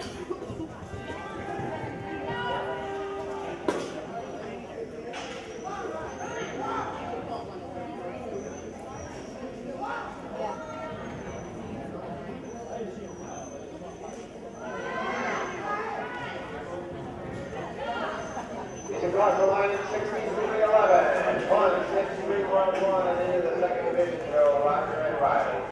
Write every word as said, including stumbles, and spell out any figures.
Across the line at sixty-three eleven, one six three one one, and into the second division, Joe Roger and Riley.